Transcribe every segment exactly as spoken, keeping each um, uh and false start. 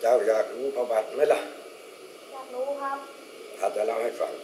จ้าอยากรู้ประวัติไหมล่ะอยากรู้ครับข้าจะเล่าให้ฟัง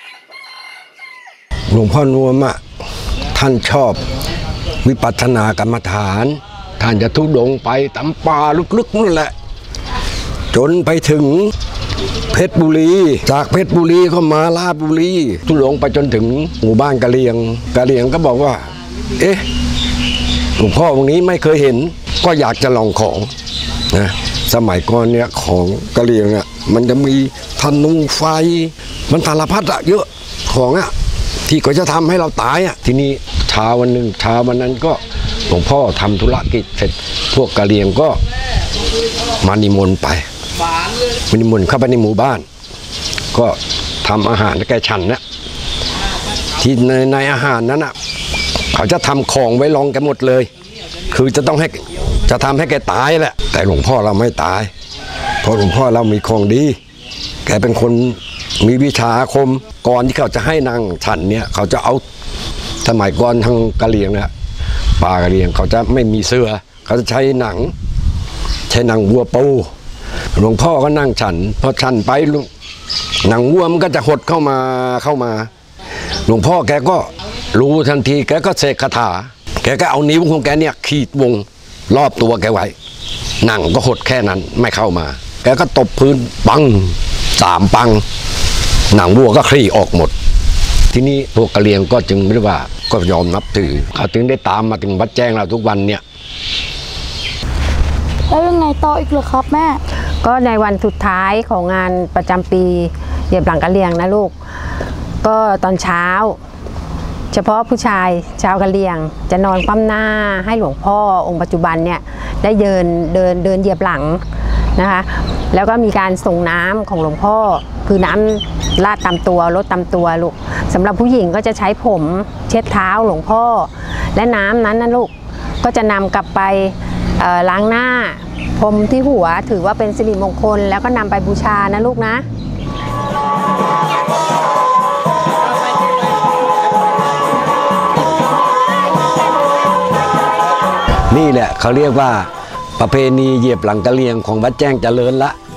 หลวงพ่อนวมอ่ะท่านชอบวิปัสสนากรรมฐานท่านจะทุดงไปตามป่าลึกๆนั่นแหละจนไปถึงเพชรบุรีจากเพชรบุรีก็มาลาดบุรีทุดงไปจนถึงหมู่บ้านกะเหรี่ยงกะเหรี่ยงก็บอกว่าเอ๊ะหลวงพ่อองค์นี้ไม่เคยเห็นก็อยากจะลองของนะสมัยก่อนเนี่ยของกะเหรี่ยงอ่ะมันจะมีธนูไฟมันสารพัดอะเยอะของอ่ะที่ก็จะทำให้เราตายอ่ะทีนี้เช้าวันหนึ่งเช้าวันนั้นก็หลวงพ่อทำธุรกิจเสร็จพวกกะเหรี่ยงก็มานิมนต์ไปมานิมนต์เข้าไปในหมู่บ้านก็ทำอาหารให้แกฉันนะที่ในในอาหารนั้นอ่ะเขาจะทำของไว้รองแกหมดเลยคือจะต้องให้จะทำให้แกตายแหละแต่หลวงพ่อเราไม่ตายเพราะหลวงพ่อเรามีของดีแกเป็นคนมีวิชาอาคมก่อนที่เขาจะให้นางฉันเนี่ยเขาจะเอาสมัยก่อนทางกะเหรี่ยงเนี่ยป่ากะเหรี่ยงเขาจะไม่มีเสื้อเขาจะใช้หนังใช้หนังวัวปูหลวงพ่อก็นั่งฉันพอฉันไปหนังวัวมันก็จะหดเข้ามาเข้ามาหลวงพ่อแกก็รู้ทันทีแกก็เสกคาถาแกก็เอานิ้วของแกเนี่ยขีดวงรอบตัวแกไว้หนังก็หดแค่นั้นไม่เข้ามาแกก็ตบพื้นปังสามปังหนังวัวก็คลี่ออกหมดทีนี้พวกกะเหรี่ยงก็จึงไม่ได้ว่าก็ยอมนับถือเขาถึงได้ตามมาถึงวัดแจ้งเราทุกวันเนี่ยแล้วยังไงต่ออีกเหรอครับแม่ก็ในวันสุดท้ายของงานประจำปีเหยียบหลังกะเหรี่ยงนะลูกก็ตอนเช้าเฉพาะผู้ชายชาวกะเหรี่ยงจะนอนคว่ำหน้าให้หลวงพ่อองค์ปัจจุบันเนี่ยได้เดินเดินเดินเหยียบหลังนะคะแล้วก็มีการส่งน้ำของหลวงพ่อคือน้ำลาดตามตัวลดตามตัวลูกสำหรับผู้หญิงก็จะใช้ผมเช็ดเท้าหลวงพ่อและน้ำนั้นนะลูกก็จะนำกลับไปล้างหน้าพรมที่หัวถือว่าเป็นสิริมงคลแล้วก็นำไปบูชานะลูกนะนี่แหละเขาเรียกว่าประเพณีเหยียบหลังกะเหรี่ยงของวัดแจ้งเจริญละ